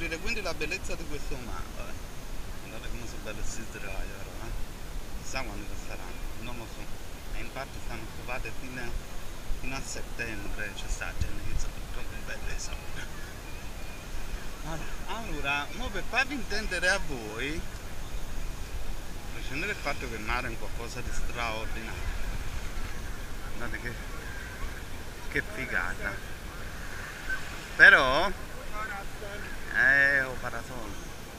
scoprire quindi la bellezza di questo mare. Guardate come sono bello si sdraia, però, chissà quando saranno, non lo so. E infatti stanno trovate fino a settembre, c'è sta gente che sono troppo belle sempre. Allora, mo per farvi intendere a voi, prescindere dal fatto che il mare è un qualcosa di straordinario, guardate che figata, però parasole.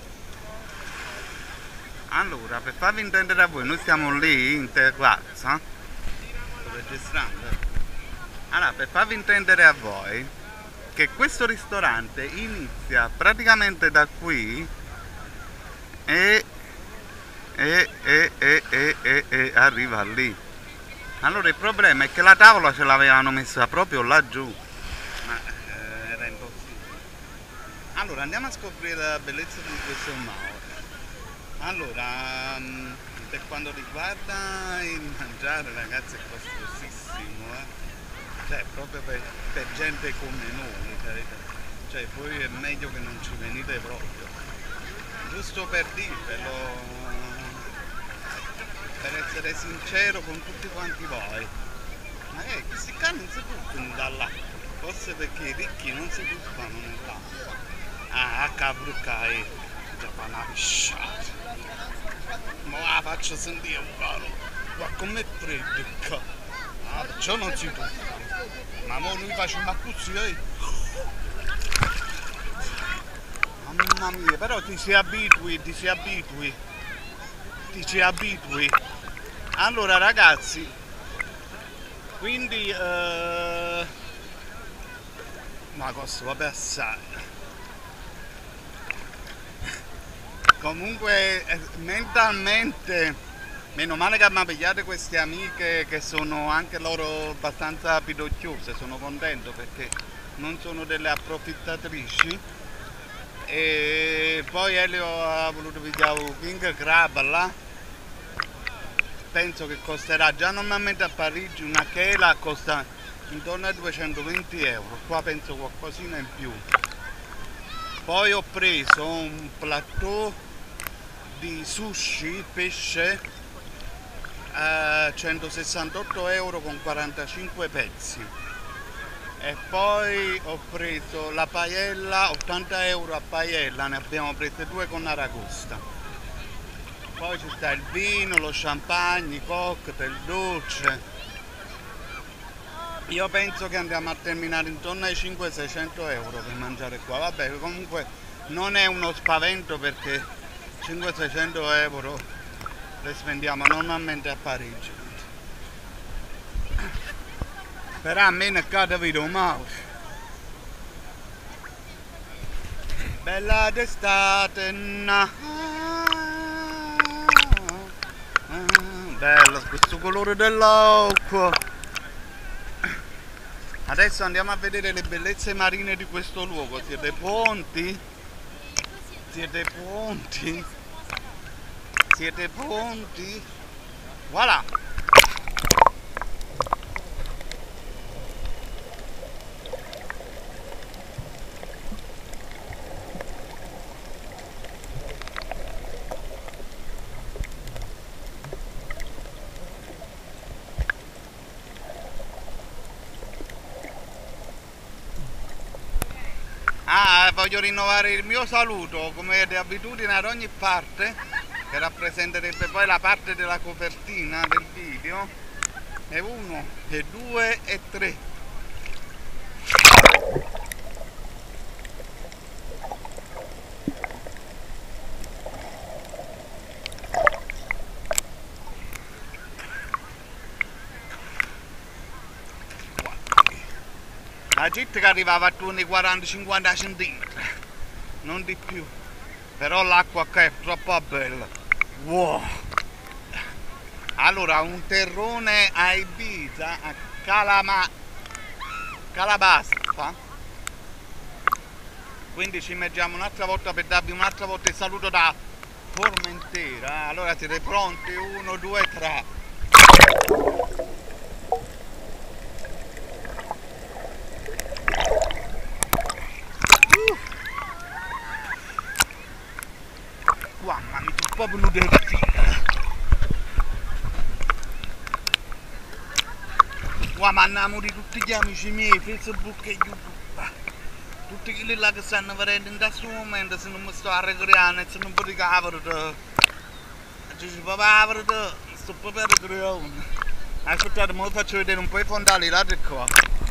Allora, per farvi intendere a voi, noi stiamo lì in terrazza, sto registrando. Allora, per farvi intendere a voi che questo ristorante inizia praticamente da qui e arriva lì. Allora il problema è che la tavola ce l'avevano messa proprio laggiù, ma era impossibile. Allora andiamo a scoprire la bellezza di questo mare. Allora, per quanto riguarda il mangiare, ragazzi, è costosissimo, cioè proprio per gente come noi, cioè voi è meglio che non ci venite proprio, giusto per dirvelo, per essere sincero con tutti quanti voi. Ma questi qua non si buttano dall'acqua, forse perché i ricchi non si buttano nell'acqua. A cabruccare, già fa una pisciata. Ma la faccio sentire un caro, ma com'è freddo qua. Perciò non si tocca. Ma mo noi facciamo così, Mamma mia, però ti si abitui. Allora ragazzi, quindi ma costa vabbè assai. Comunque mentalmente, meno male che mi pigliate queste amiche che sono anche loro abbastanza pidocchiose, sono contento perché non sono delle approfittatrici. E poi Elio ha voluto pigliare King Crab là, penso che costerà, già normalmente a Parigi una chela costa intorno ai 220 euro, qua penso qualcosina in più. Poi ho preso un plateau di sushi, pesce, a 168 euro con 45 pezzi. E poi ho preso la paella, 80 euro a paella, ne abbiamo prese 2 con aragosta. Poi ci sta il vino, lo champagne, i cocktail, dolce. Io penso che andiamo a terminare intorno ai 500-600 euro per mangiare qua. Vabbè, comunque non è uno spavento perché 500-600 euro le spendiamo normalmente a Parigi. Però a me ne cade video mouse. Bella d'estate, bello questo colore dell'acqua. Adesso andiamo a vedere le bellezze marine di questo luogo. Siete pronti? Siete pronti? Siete pronti? Voilà! Voglio rinnovare il mio saluto come di abitudine ad ogni parte, che rappresenterebbe poi la parte della copertina del video. E 1, e 2 e 3. La gente che arrivava attorno ai 40-50 cm, non di più, però l'acqua qua è troppo bella. Wow! Allora, un terrone a Ibiza, a Calabasfa, quindi ci immergiamo un'altra volta per darvi un'altra volta il saluto da Formentera. Allora siete pronti? 1, 2, 3. Mamma mia, sono proprio nudenti. Qua mandiamo di tutti gli amici miei, Facebook e YouTube. Tutti quelli là che stanno vedendo in questo momento, se non mi sto arrecreando, se non mi ricavano, ci si può avere, sto proprio arrecreando. Aspettate, me lo faccio vedere un po' i fondali là di qua.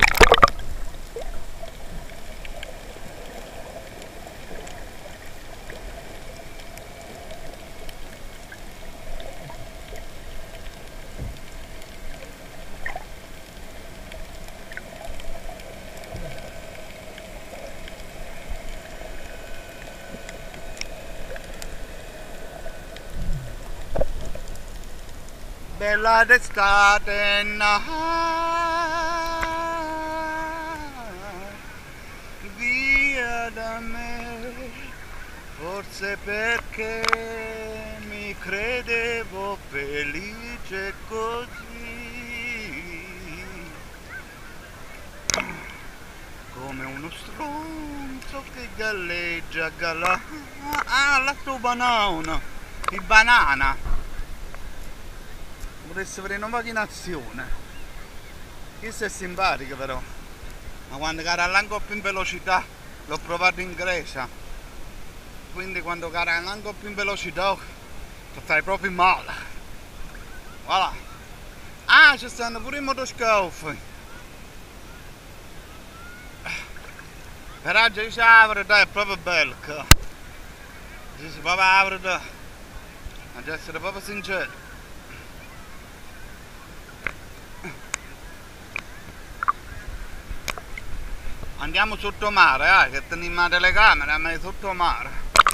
Bella d'estate, via da me, forse perché mi credevo felice così, come uno stronzo che galleggia, la tua banana, il banana. Vorresti vedere una macchinazione. Questo è simpatico però. Ma quando cara un po' più in velocità, l'ho provato in Grecia. Quindi quando cara un po' più in velocità, ti fai proprio male. Voilà. Ah, ci stanno pure i motoscaffi. Però dice la verità è proprio bello. Dice proprio la verità. Ma devo essere proprio sincero. Andiamo sotto mare, che teniamo la telecamera, ma è sotto mare.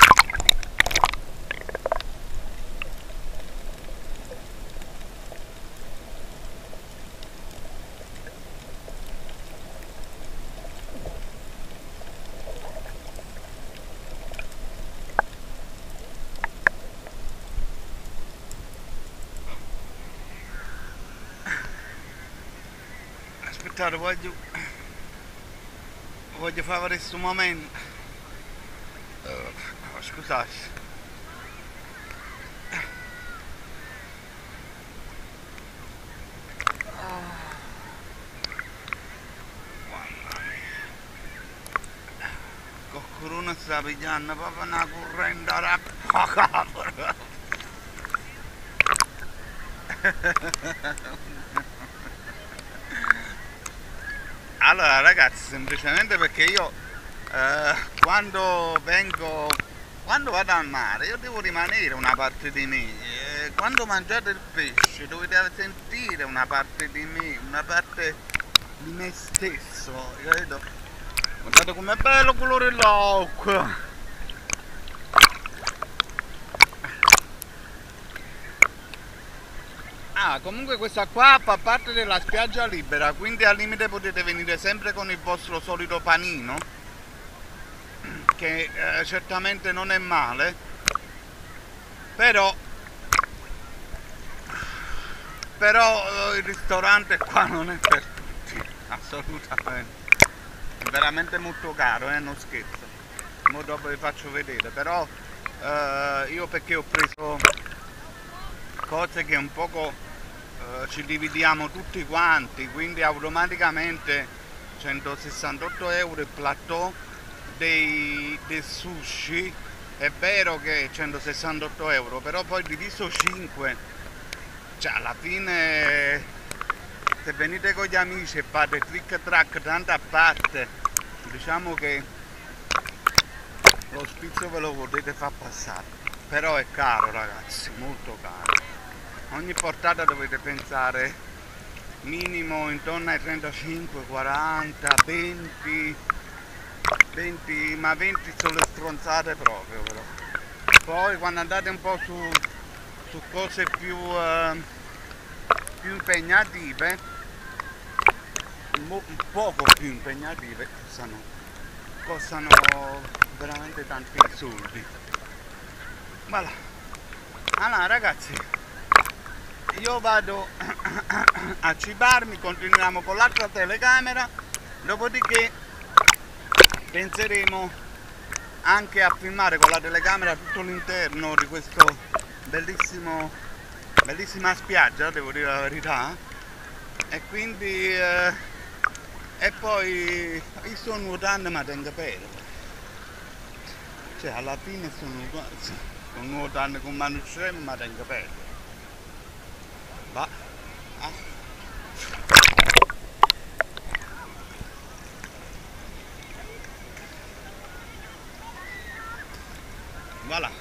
Aspettate, voglio fare questo momento. Scusate. Mamma mia. Qualcuno sta pigliando proprio una corrente rapida. Allora ragazzi, semplicemente perché io quando vado al mare io devo rimanere una parte di me, quando mangiate il pesce dovete sentire una parte di me, una parte di me stesso, capito? Guardate com'è bello il colore dell'acqua. Ah, comunque questa qua fa parte della spiaggia libera, quindi al limite potete venire sempre con il vostro solito panino, che certamente non è male, però il ristorante qua non è per tutti, assolutamente, è veramente molto caro, non scherzo, mo dopo vi faccio vedere, però io perché ho preso cose che un poco ci dividiamo tutti quanti, quindi automaticamente 168 euro il plateau del sushi, è vero che è 168 euro, però poi diviso 5, cioè alla fine se venite con gli amici e fate trick track tanto a parte, diciamo che lo spizio ve lo potete far passare, però è caro ragazzi, molto caro. Ogni portata dovete pensare minimo intorno ai 35, 40, 20, ma 20 sono le stronzate proprio però. Poi quando andate un po' su cose più impegnative, un poco più impegnative, costano veramente tanti soldi. Voilà. Allora ragazzi, io vado a cibarmi, continuiamo con l'altra telecamera, dopodiché penseremo anche a filmare con la telecamera tutto l'interno di questo bellissima spiaggia, devo dire la verità, e quindi e poi io sto nuotando ma tengo pelo, cioè alla fine sto nuotando con mano scema ma tengo pelo, va. Voilà.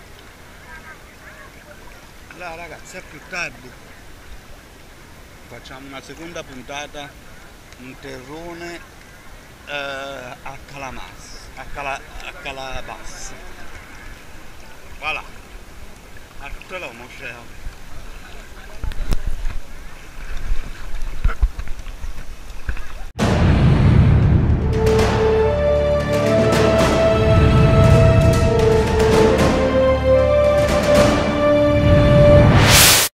Allora ragazzi, è più tardi, facciamo una seconda puntata, un terrone a Calabassa. Voilà, a tutto l'uomo,